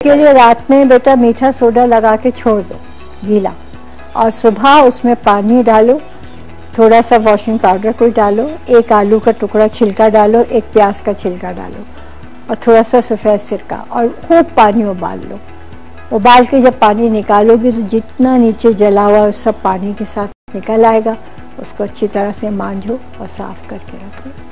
के लिए रात में बेटा मीठा सोडा लगा के छोड़ दो गीला, और सुबह उसमें पानी डालो, थोड़ा सा वॉशिंग पाउडर कोई डालो, एक आलू का टुकड़ा छिलका डालो, एक प्याज का छिलका डालो और थोड़ा सा सफ़ेद सिरका, और खूब पानी उबाल लो। उबाल के जब पानी निकालोगे तो जितना नीचे जला हुआ सब पानी के साथ निकल आएगा। उसको अच्छी तरह से मांझो और साफ करके रखो।